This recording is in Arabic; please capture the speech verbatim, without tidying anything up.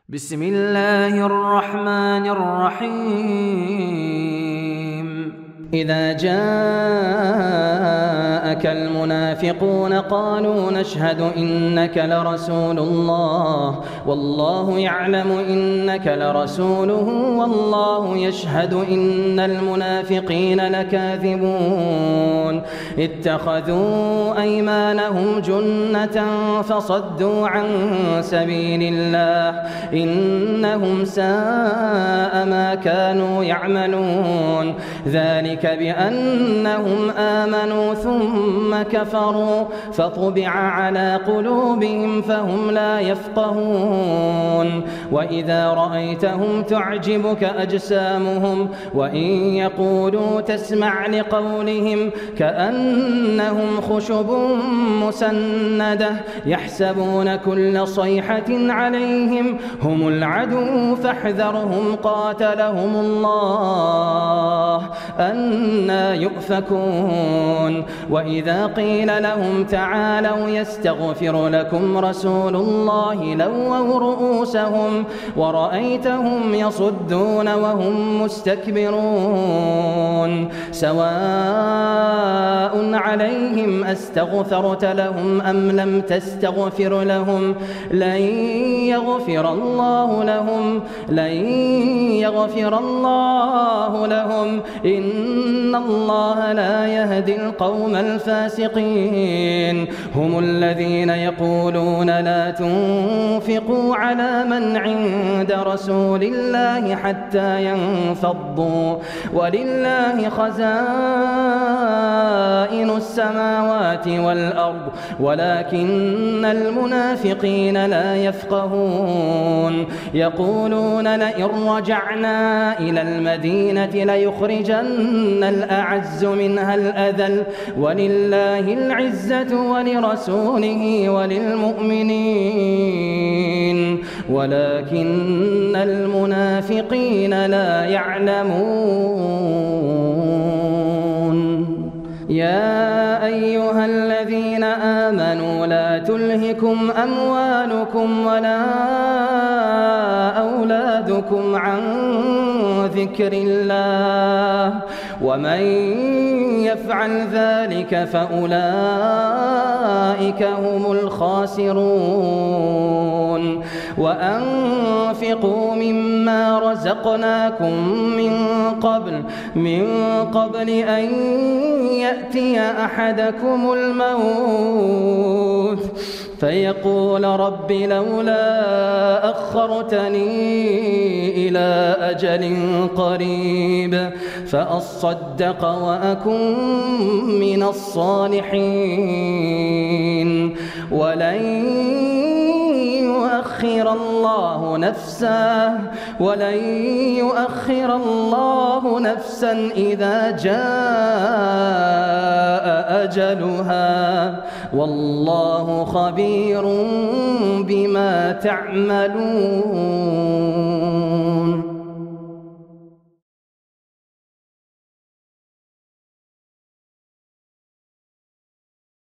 بسم الله الرحمن الرحيم إذا جاءك المنافقون قالوا نشهد إنك لرسول الله والله يعلم إنك لرسوله والله يشهد إن المنافقين لكاذبون اتخذوا أيمانهم جنة فصدوا عن سبيل الله إنهم ساء ما كانوا يعملون ذلك بأنهم آمنوا ثم كفروا فطبع على قلوبهم فهم لا يفقهون وإذا رأيتهم تعجبك أجسامهم وإن يقولوا تسمع لقولهم كأنهم خشب مسندة يحسبون كل صيحة عليهم هم العدو فاحذرهم قاتلهم الله أنى يؤفكون وإذا قيل لهم تعالوا يستغفر لكم رسول الله لووا رؤوسهم ورأيتهم يصدون وهم مستكبرون سواء عليهم أستغفرت لهم أم لم تستغفر لهم لن يغفر الله لهم لن يغفر الله لهم إن الله لا يهدي القوم الفاسقين هم الذين يقولون لا تنفقوا على من عند رسول الله حتى ينفضوا ولله خزائن السماوات والأرض ولكن المنافقين لا يفقهون يقولون لئن رجعنا إلى المدينة ليخرجن الأعز منها الأذل ولله العزة ولرسوله وللمؤمنين ولكن المنافقين لا يعلمون يا أيها الذين آمنوا لا تلهكم أموالكم ولا أولادكم عن ذكر الله ومن يفعل ذلك فأولئك هم الخاسرون وأنفقوا مما رزقناكم من قبل من قبل أن يأتي أحدكم الموت فيقول رب لولا أخرتني إلى أجل قريب فأصدق وأكن من الصالحين ولن يؤخر الله نفسا ولن يؤخر الله نفسا إذا جاء أجلها والله خبير بما تعملون.